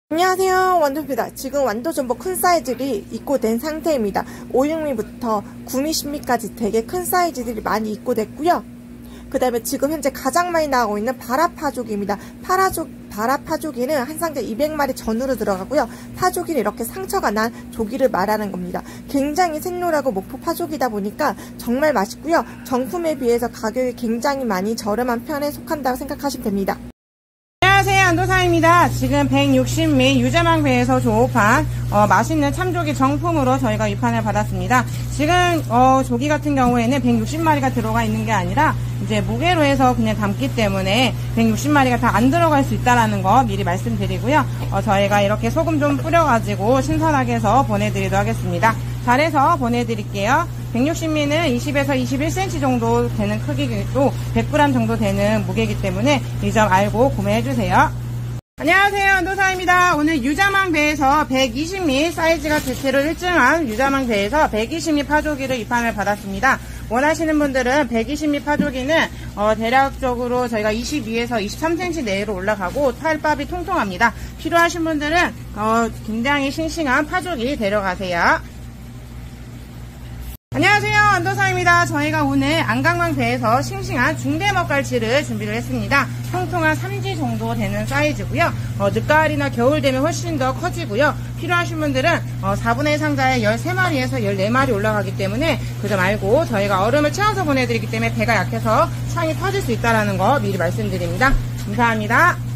안녕하세요, 완도입니다. 지금 완도 전복 큰 사이즈들이 입고된 상태입니다. 5, 6미부터 9미, 10미까지 되게 큰 사이즈들이 많이 입고됐고요. 그 다음에 지금 현재 가장 많이 나오고 있는 바라파조기입니다. 바라파조기는 한 상자에 200마리 전후로 들어가고요. 파조기는 이렇게 상처가 난 조기를 말하는 겁니다. 굉장히 샛노랗고 목포 파조기다 보니까 정말 맛있고요. 정품에 비해서 가격이 굉장히 많이 저렴한 편에 속한다고 생각하시면 됩니다. 안녕하세요, 안도사입니다. 지금 160미 유자망배에서 조업한 맛있는 참조기 정품으로 저희가 입판을 받았습니다. 지금 조기 같은 경우에는 160마리가 들어가 있는 게 아니라 이제 무게로 해서 그냥 담기 때문에 160마리가 다 안 들어갈 수 있다라는 거 미리 말씀드리고요. 저희가 이렇게 소금 좀 뿌려가지고 신선하게 해서 보내드리도록 하겠습니다. 잘해서 보내드릴게요. 160미는 20에서 21cm 정도 되는 크기고 100g 정도 되는 무게이기 때문에 이 점 알고 구매해주세요. 안녕하세요, 안도사입니다. 오늘 유자망배에서 120미 사이즈가 대체로 일정한 유자망배에서 120미 파조기를 입판을 받았습니다. 원하시는 분들은 120미 파조기는 대략적으로 저희가 22에서 23cm 내로 올라가고 탈밥이 통통합니다. 필요하신 분들은 굉장히 싱싱한 파조기 데려가세요. 안녕하세요, 안도사입니다. 저희가 오늘 안강망배에서 싱싱한 중대먹갈치를 준비를 했습니다. 통통한 3지 정도 되는 사이즈고요. 늦가을이나 겨울 되면 훨씬 더 커지고요. 필요하신 분들은 4분의 1 상자에 13마리에서 14마리 올라가기 때문에 그 점 알고 저희가 얼음을 채워서 보내드리기 때문에 배가 약해서 창이 터질 수 있다는 거 미리 말씀드립니다. 감사합니다.